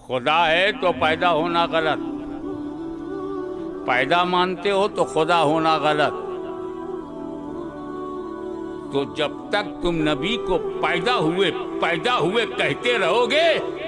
खुदा है तो पैदा होना गलत, पैदा मानते हो तो खुदा होना गलत। तो जब तक तुम नबी को पैदा हुए कहते रहोगे